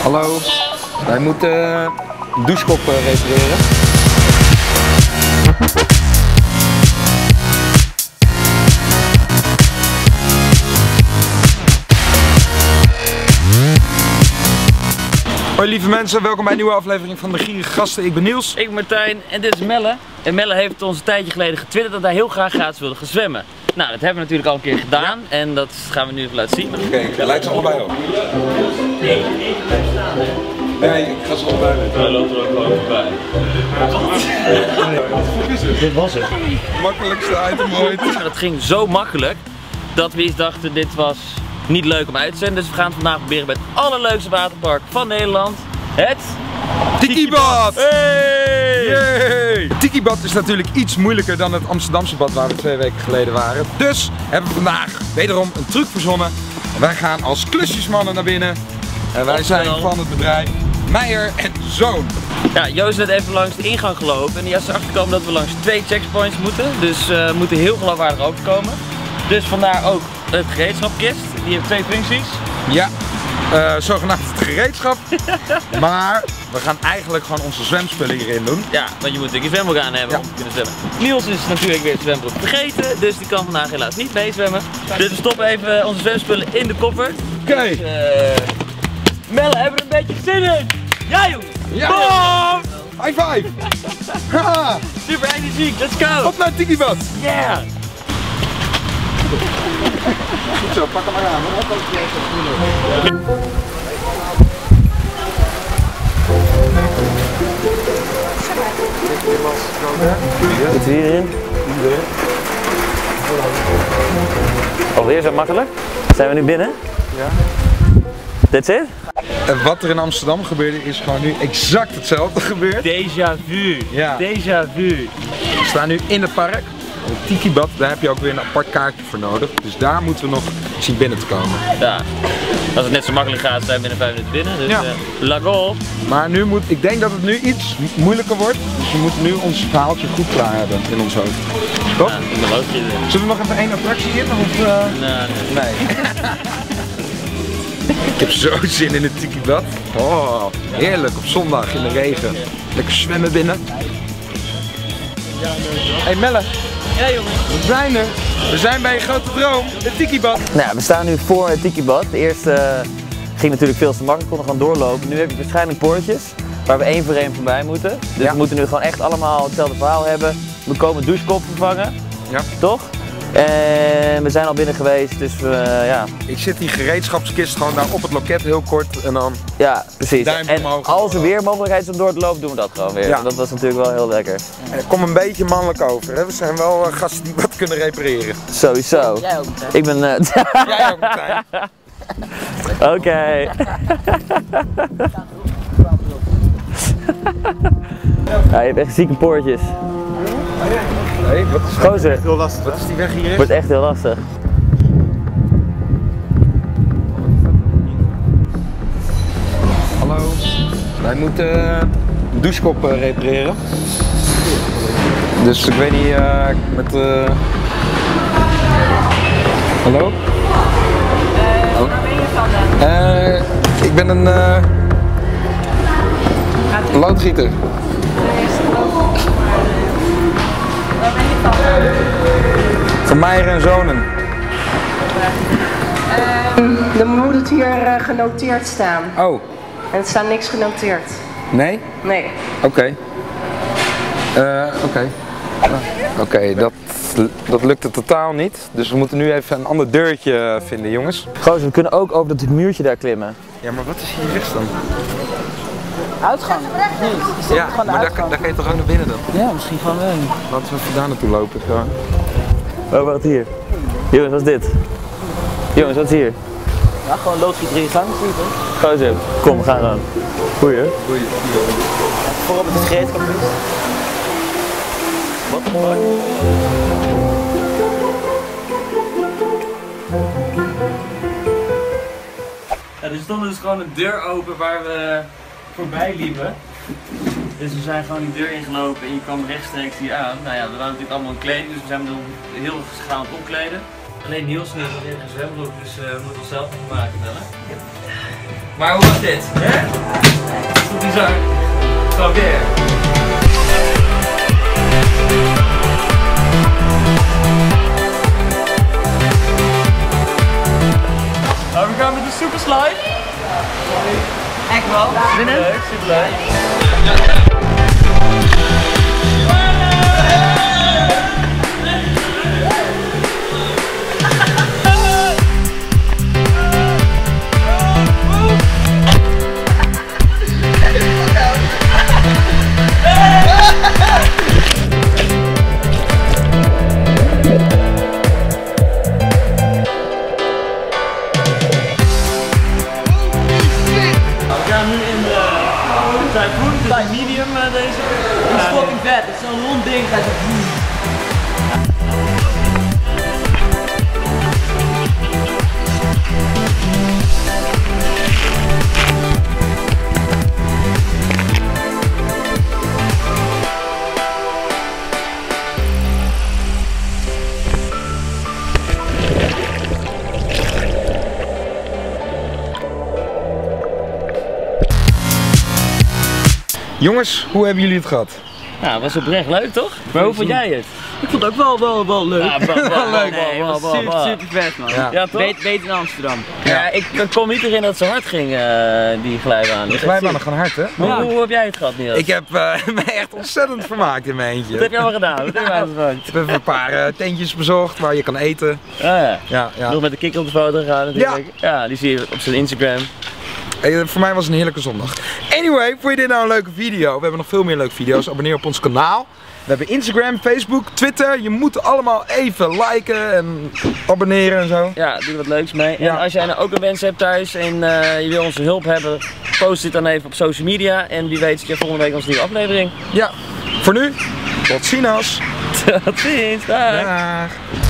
Hallo, wij moeten een douchekop repareren. Hoi lieve mensen, welkom bij een nieuwe aflevering van de Gierige Gasten. Ik ben Niels. Ik ben Martijn en dit is Melle. En Melle heeft ons een tijdje geleden getwitterd dat hij heel graag gratis wilde gaan zwemmen. Nou, dat hebben we natuurlijk al een keer gedaan en dat gaan we nu even laten zien. Oké, lijkt ze allebei op. Nee, ik ga ze allebei met. Hij loopt er ook gewoon voorbij. Dit was het. Makkelijkste item ooit. Dat ging zo makkelijk dat we eens dachten dit was niet leuk om uit te zenden. Dus we gaan het vandaag proberen bij het allerleukste waterpark van Nederland. Het Tikibad! Hey! Yay! Het Tikibad is natuurlijk iets moeilijker dan het Amsterdamse bad waar we 2 weken geleden waren. Dus hebben we vandaag wederom een truc verzonnen. Wij gaan als klusjesmannen naar binnen. En wij zijn van het bedrijf Meijer en Zoon. Ja, Joost is net even langs de ingang gelopen en die is erachter gekomen dat we langs 2 checkpoints moeten. Dus we moeten heel geloofwaardig overkomen. Dus vandaar ook het gereedschapkist. Die heeft 2 functies. Ja, zogenaamd het gereedschap. Maar we gaan eigenlijk gewoon onze zwemspullen hierin doen. Ja, want je moet natuurlijk je zwembroek aan hebben om te kunnen zwemmen. Niels is natuurlijk weer het zwembroek vergeten, dus die kan vandaag helaas niet meezwemmen. Dus we stoppen even onze zwemspullen in de koffer. Oké. Dus, Melle, hebben we er een beetje zin in? Ja jongens! Ja! Boom! High five! Haha! Super energiek, let's go! Op naar het Tikibad! Yeah! Goed zo, pak hem maar aan. Zitten we hierin? Alweer zo makkelijk? Zijn we nu binnen? Ja. That's it? En wat er in Amsterdam gebeurde is gewoon nu exact hetzelfde gebeurd. Déjà vu. Ja. Déjà vu. We staan nu in het park. Het Tikibad, daar heb je ook weer een apart kaartje voor nodig. Dus daar moeten we nog zien binnen te komen. Ja. Als het net zo makkelijk gaat, zijn we binnen 5 minuten binnen. Dus Ja. la go. Maar nu ik denk dat het nu iets moeilijker wordt. Dus we moeten nu ons verhaaltje goed klaar hebben in ons hoofd. Toch? Ja, ik geloof je. Zullen we nog even 1 attractie in? Of, Nee. Ik heb zo zin in het Tikibad. Oh, heerlijk op zondag in de regen. Lekker zwemmen binnen. Hey Melle. Ja jongens. We zijn er. We zijn bij je grote droom, het Tikibad. Nou, we staan nu voor het Tikibad. De eerste ging natuurlijk veel te makkelijk, we konden gewoon doorlopen. Nu heb je waarschijnlijk poortjes waar we 1 voor 1 voorbij moeten. Dus we moeten nu gewoon echt allemaal hetzelfde verhaal hebben. We komen douchekop vervangen, Ja. toch? En we zijn al binnen geweest, dus ja. Ik zit die gereedschapskist gewoon daar op het loket heel kort en dan... Ja, precies. Duimpje En omhoog. als er weer mogelijkheid is om door te lopen, doen we dat gewoon weer. Ja. Dat was natuurlijk wel heel lekker. Kom een beetje mannelijk over, hè? We zijn wel gasten die wat kunnen repareren. Sowieso. Jij ook, Martijn. Ik ben... Jij ook, Martijn. Oké. Ja, je hebt echt zieke poortjes. Nee, wat is Gozer, heel lastig? Wat is die weg hier? wordt echt heel lastig. Hallo, wij moeten een douchekop repareren. Dus ik weet niet, met Hallo? Waar ben je vandaan? Ik ben een loodgieter. Waar ben je vandaan? Van Meijer en Zonen. Dan moet het hier genoteerd staan. Oh, En er staat niks genoteerd. nee? Nee. Oké. Oké, dat lukte totaal niet. Dus we moeten nu even een ander deurtje vinden, jongens. Gozer, we kunnen ook over dat muurtje daar klimmen. Ja, maar wat is hier rechts dan? Uitgang? Niet. Ja, maar daar kan je toch ook naar binnen dan? Ja, misschien gewoon wel. Laten we even daar naartoe lopen. Gewoon. Oh, wat hier? Jongens, wat is dit? Jongens, wat is hier? Ja, gewoon loodgieter in je gang zitten. Gozer, kom, we gaan gewoon. Goeie. Voorop het gereedschap is. Wat de fuck? Ja, er stond dus gewoon een deur open waar we voorbij liepen. Dus we zijn gewoon die deur ingelopen en je kwam rechtstreeks hier aan. Nou ja, we waren natuurlijk allemaal in kleding, dus we zijn heel gaan aan het opkleden. Alleen Niels heeft nog geen zwembroek, dus we moeten onszelf nog maken bellen. Maar hoe was dit? Hè? Goed bizar. Gewoon weer. Nou, we gaan met de super slide. Echt wel. Winnen? Leuk, super leuk. Medium deze. Dat is fucking vet, het is zo'n rond ding. Jongens, hoe hebben jullie het gehad? Nou, het was oprecht leuk toch? Maar hoe vond jij het? Ik vond het ook wel leuk. Ja, wel leuk. Nee, het was super vet man. Ja. Toch? Beter in Amsterdam. Ja, ik kon niet erin dat het zo hard ging, die glijbaan. De glijbanen gaan hard, hè? Maar hoe heb jij het gehad, Niels? Ik heb me echt ontzettend vermaakt in mijn eentje. Wat heb je allemaal gedaan? Wat heb je allemaal gedaan? Ik heb een paar tentjes bezocht waar je kan eten. Ja. Ja. Nog met de kikker op de foto gaan natuurlijk. Ja, die zie je op zijn Instagram. Voor mij was het een heerlijke zondag. Anyway, vond je dit nou een leuke video? We hebben nog veel meer leuke video's. Abonneer op ons kanaal. We hebben Instagram, Facebook, Twitter. Je moet allemaal even liken en abonneren en zo. Ja, doe er wat leuks mee. Ja. En als jij nou ook een wens hebt thuis en je wil onze hulp hebben, post dit dan even op social media. En wie weet zit je volgende week onze nieuwe aflevering. Ja, voor nu, tot ziens. Tot ziens, dag. Dag.